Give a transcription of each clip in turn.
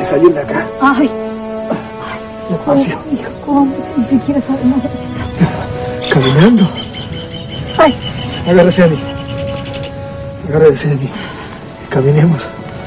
salir de acá. Ay. Despacio. Hijo, ¿cómo? Si ni siquiera sabemos dónde está. Caminando. Ay. Agárrese a mí. Agárrese a mí. Caminemos.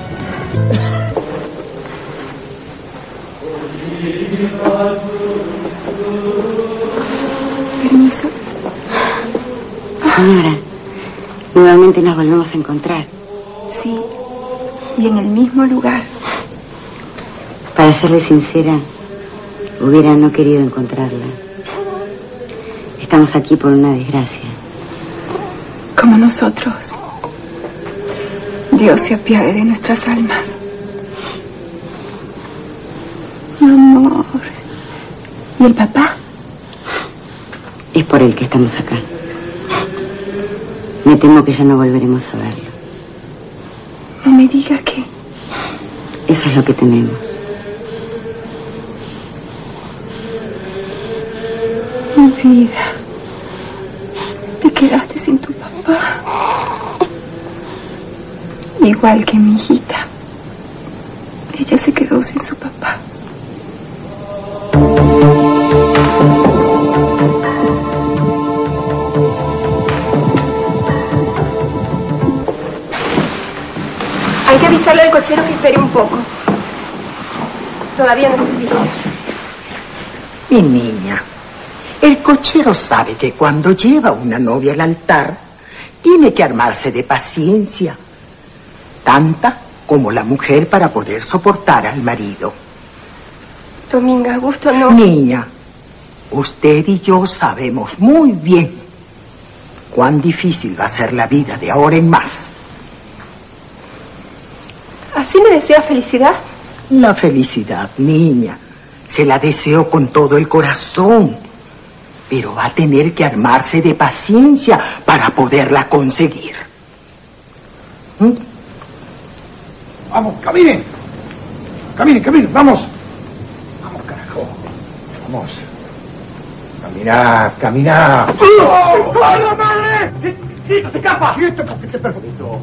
Permiso. Señora, nuevamente nos volvemos a encontrar. Sí, y en el mismo lugar. Para serle sincera, hubiera no querido encontrarla. Estamos aquí por una desgracia. Como nosotros. Dios se apiade de nuestras almas. Mi amor. ¿Y el papá? Es por él que estamos acá. Me temo que ya no volveremos a verlo. No me digas que... Eso es lo que tememos. Mi vida. Te quedaste sin tu papá. Igual que mi hijita. Ella se quedó sin su papá. Hay que avisarle al cochero que espere un poco. Todavía no estoy bien. Mi niña, el cochero sabe que cuando lleva una novia al altar, tiene que armarse de paciencia, tanta como la mujer para poder soportar al marido. Dominga, Augusto no... Niña, usted y yo sabemos muy bien cuán difícil va a ser la vida de ahora en más. ¿Así me desea felicidad? La felicidad, niña, se la deseo con todo el corazón, pero va a tener que armarse de paciencia para poderla conseguir. Vamos, caminen. Caminen, vamos. Vamos, carajo. Vamos. Camina. ¡Corra, madre! ¡Sí, no se escapa! ¡Quieto, porque te perjudico!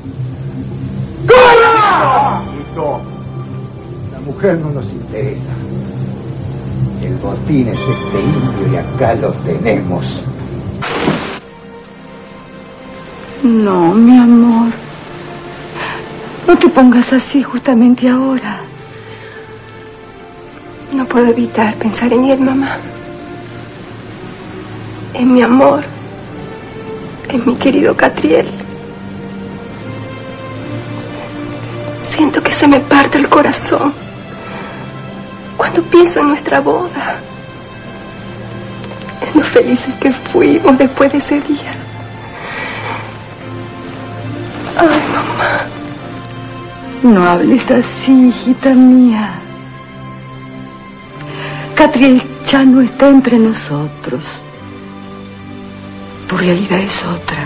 ¡Corra! Listo. La mujer no nos interesa. El botín es este indio y acá lo tenemos. No, mi amor. No te pongas así justamente ahora. No puedo evitar pensar en él, mamá. En mi amor. En mi querido Catriel. Siento que se me parte el corazón cuando pienso en nuestra boda, en lo felices que fuimos después de ese día. Ay, mamá. No hables así, hijita mía. Catriel ya no está entre nosotros. Tu realidad es otra.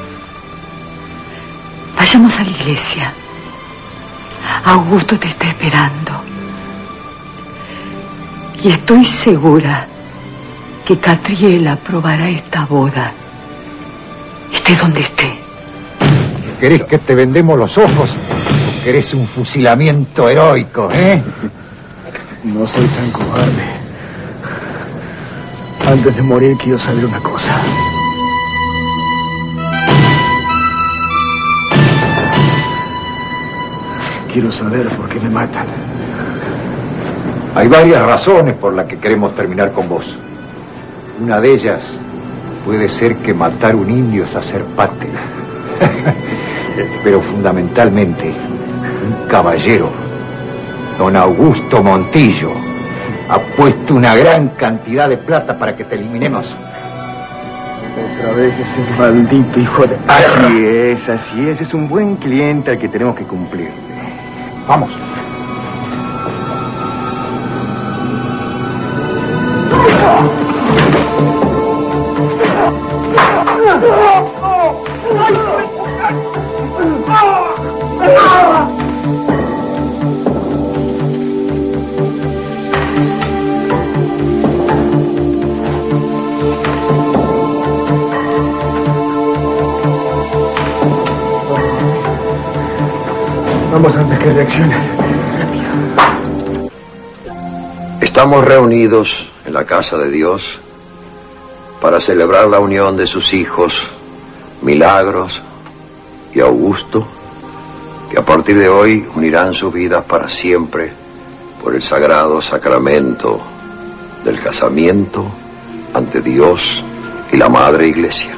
Vayamos a la iglesia. Augusto te está esperando. Y estoy segura que Catriel aprobará esta boda, esté donde esté. ¿Querés que te vendemos los ojos o querés un fusilamiento heroico, No soy tan cobarde. Antes de morir quiero saber una cosa. Quiero saber por qué me matan. Hay varias razones por las que queremos terminar con vos. Una de ellas puede ser que matar un indio es hacer patria. Pero fundamentalmente, un caballero, don Augusto Montillo, ha puesto una gran cantidad de plata para que te eliminemos. Otra vez ese maldito hijo de... Así es. Es un buen cliente al que tenemos que cumplir. Vamos. Vamos antes que reaccione. Estamos reunidos en la casa de Dios para celebrar la unión de sus hijos, Milagros y Augusto, que a partir de hoy unirán sus vidas para siempre por el sagrado sacramento del casamiento ante Dios y la Madre Iglesia.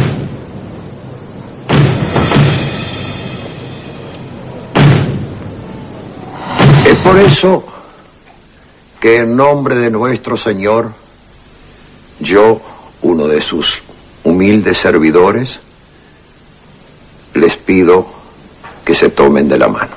Es por eso que en nombre de nuestro Señor, yo, uno de sus humildes servidores, les pido que se tomen de la mano.